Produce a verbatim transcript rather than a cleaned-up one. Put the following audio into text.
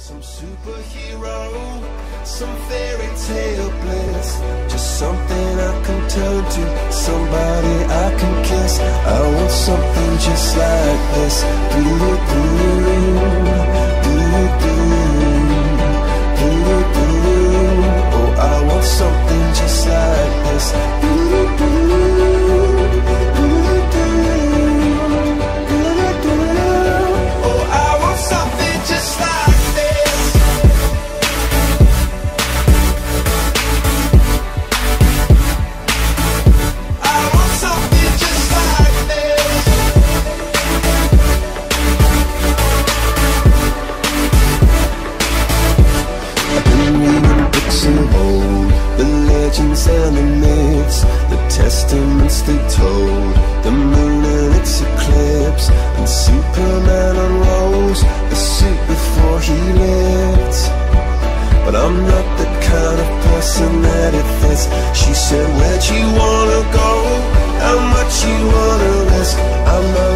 Some superhero, some fairy tale bliss, just something I can turn to, somebody I can kiss. I want something just like this. Do do do do do do do. Oh, I want something just like this. Do do do do do. Oh, I want something just like. And the myths, the testaments they told, the moon and its eclipse, and Superman unrolls the suit before he lived. But I'm not the kind of person that it fits. She said, where'd you wanna go? How much you wanna risk? I'm not